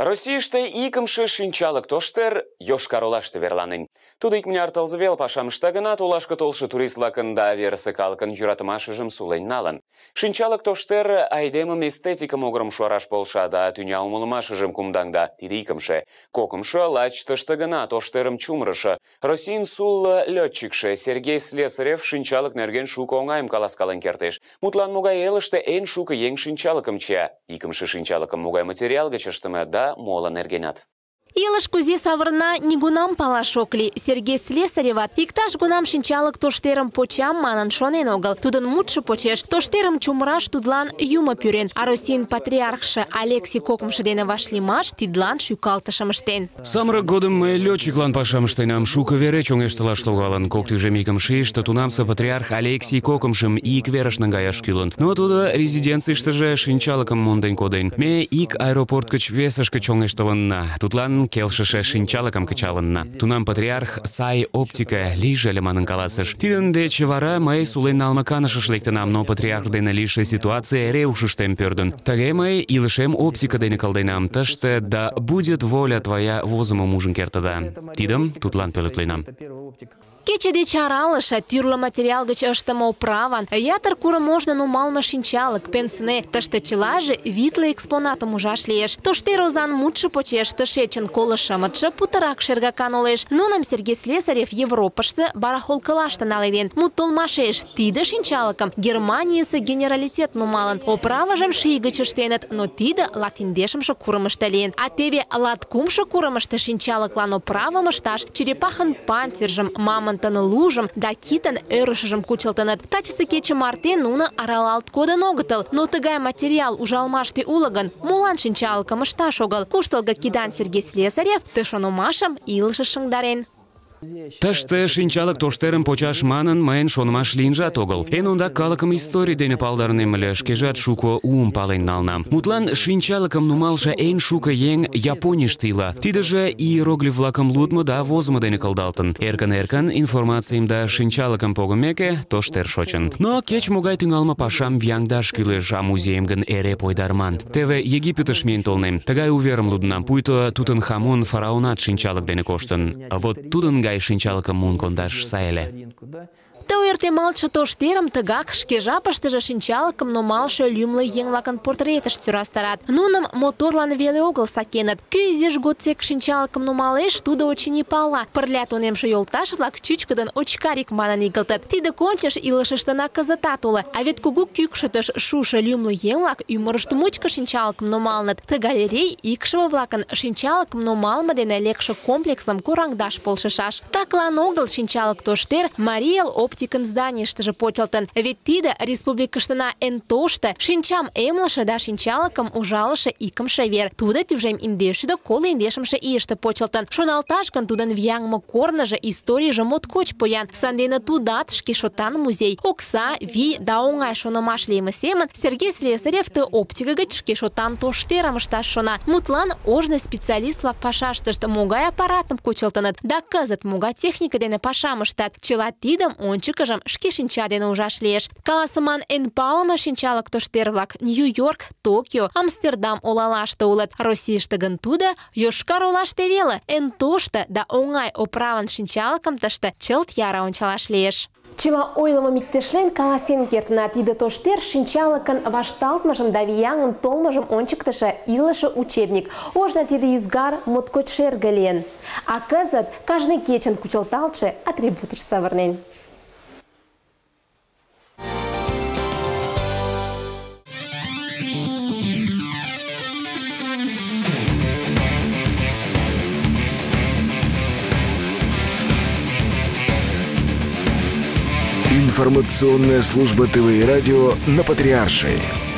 Российште икымше шинчалык тоштер Йошкар-Олаште верланын. Тудо ик мыняр тылзе вел пашамышта гынат, олашке толшо турист-влакын да верысе калыкын йӧратымашыжым сулен налын. Шинчалык тоштер айдемым эстетика могырым шуараш полша да тӱня умылымашыжым кумдаҥда. Тиде икымше. Кокымшо лач тыште гына тоштерым чумырышо. Российын сул лётчикше Сергей Слесарев шинчалык нерген шуко оҥайым каласкален кертеш. Мутлан могай элыште эн шуко еҥ шинчалыкым чия. Икымше шинчалыкым могай материал гыч ыштыме да моло нергенат. Илыш кузе савырна нигунам палаш ок лий. Сергей Слесареват иктаж гунам шинчалык тоштерым почам манын шонен огыл. Тудын мутшо почеш тоштерым чумыраш тудлан юмо пӱрен, а Российын патриархше Алексей Кокымшо дене вашлиймаш тидлан шӱкалтышым ыштен. Самырык годым мый лётчиклан пашам ыштенам, шуко вере чоҥештылаш логалын. Кок тӱжем икымше ийыште тунамсе патриарх Алексей Кокымшым ик верыш наҥгаяш кӱлын. Но тудо резиденцийыштыже шинчалыкым монден коден. Ме ик аэропорт гыч весышке чоҥештылынна. Тудлан келшыше шинчалыкым кычалынна. Тунам патриарх сай оптика лийже ыле манын каласыш. Тидын деч вара мый сулен налме канышыш лектынам, но патриарх дене лийше ситуация эре ушыштем пӧрдын. Тыге мый илышем оптика дене кылденам. Тыште «Да будет воля твоя» возымым ужын кертыда. Тидым тудлан пӧлекленам. Кече деч аралыше тӱрлӧ материал гыч ыштыме оправан, ятыр курым ожно нумалме шинчалык, пенсне, тыште чылаже витле экспонатым ужаш лиеш. Тоштер озан мутшо почеш тышечын колышымытше путырак шергакан олеш. Нуным Сергей Слесарев Европыште барахолкылаште наледен. Мут толмашеш, тиде шинчалыкым Германийысе генералитет нумалын. Оправажым ший гыч ыштеныт, но тиде латиндешымше курымышто лийын. А теве латкумшо курымышто шинчалыклан оправым ышташ черепахын панциржым, мамонтын лужым да китын ӧрышыжым кучылтыныт. Тачысе кече марте нуно аралалт кодын огытыл, но тыгай материал ужалмаште уло гын, молан шинчалыкым ышташ огыл? Куштылго кидан Сергей Слесарев ты шонымашым илышыш шыҥдарен. Тыште шинчалык тоштерым почаш манын мыйын шонымаш лийынжат огыл. Эн ондак калыкым историй дене палдарынем ыле, шкежат шуко уым пален налнам. Мутлан шинчалыкым нумалше эн шуко еҥ Японийыште ила. Тидыже иероглиф-влакым лудмо да возымо дене кылдалтын. Эркын-эркын информацийым да шинчалыкым погымеке, тоштер шочын. Но кеч-могай тӱҥалме пашам вияҥдаш кӱлеш, а музейым гын эре пойдарман. Теве Египетыш миен толнем. Тыгай уверым лудынам, пуйто Тутанхамон фараонат шинчалык дене коштын. А вот тудын гай шинчалыкым муын кондаш сай ыле. Ты ойыртемалтше тоштерым тыгак шке жапыштыже шинчалыкым нумалше лӱмлӧ еҥ-влакын портретышт сӧрастарат. Нуным моторлан веле огыл сакеныт. Кӧ изиж годсек шинчалыкым нумалеш, тудо очыни пала. Пырля тунемше йолташ-влак чӱчкыдын очкарик манын игылтыт. Тиде кончыш илышыштына кызытат уло. А вет кугу кӱкшытыш шушо лӱмлӧ еҥ-влак ӱмырышт мучко шинчалыкым нумалыныт. Ты галерей икшыве-влакын шинчалыкым нумалме дене лекше комплексым кораҥдаш полшышаш. Таклан огыл шинчалык тоштер Марий Эл оптикын зданийыштыже почылтын. Вет тиде республикыштына эн тошто, шинчам эмлыше да шинчалыкым ужалыше икымше вер. Тудо тӱжем индешшӱдӧ коло индешымше ийыште почылтын. Шоналташ гын, тудын вияҥме корныжо, историйже моткоч поян. Сандене тудат шке шотан музей. Окса, вий да оҥай шонымаш лийме семын Сергей Слесарев ты оптика гыч шке шотан тоштерым ышташ шона. Мутлан ожно специалист-влак пашаштышт могай аппаратым кучылтыныт да кызыт могай техника дене пашам ыштат. Чыла тидым ончыкыжым шке шинча дене ужаш лиеш. Каласыман эн палыме шинчалык тоштер-влак Нью-Йорк, Токио, Амстердам олалаште улыт. Российыште гын тудо Йошкар-Олаште веле. Эн тошто да оҥай оправан шинчалыкым тыште чылт яра ончалаш лиеш. Чыла ойлымым иктешлен каласен кертына. Тиде тоштер шинчалыкын вашталтмыжым да вияҥын толмыжым ончыктыше илыше учебник. Ожно тиде ӱзгар моткоч шерге лийын. А кызыт кажне кечын кучылталтше атрибутыш савырнен. Информационная служба ТВ и радио на Патриаршей.